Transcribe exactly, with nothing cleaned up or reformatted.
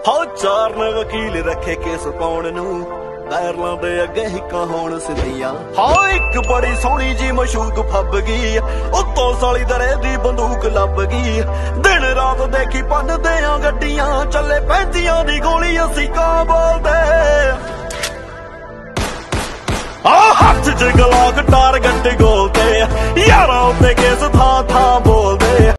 ਹੋ ਚਾਰ ਨੇ ਵਕੀਲ ਰੱਖੇ ਕੇਸ ਪਾਉਣ ਨੂੰ, ਗੈਰਲਾਂ ਦੇ ਅੱਗੇ ਹਿੱਕਾਂ ਹੋਣ ਸਿੱਧੀਆਂ। ਹਾਂ ਇੱਕ ਬੜੀ ਸੋਹਣੀ ਜੀ ਮਸ਼ੂਕ ਫੱਬ ਗਈ, ਉੱਤੋਂ ਸਾਲੀ ਦਰੇ ਦੀ ਬੰਦੂਕ ਲੱਭ ਗਈ। ਦਿਨ ਰਾਤ ਦੇਖੀ ਪੰਨਦੇ ਆ ਗੱਡੀਆਂ, ਚੱਲੇ ਪੈਂਦੀਆਂ ਦੀ ਗੋਲੀ ਅਸੀਂ ਕਾਂ ਬੋਲਦੇ। ਆ ਹੱਥ ਚ ਗਲਾਕ ਟਾਰਗੇਟ ਗੋਲ ਤੇ, ਯਾਰਾਂ ਉੱਤੇ ਕੇਸ ਥਾਂ ਥਾਂ ਬੋਲ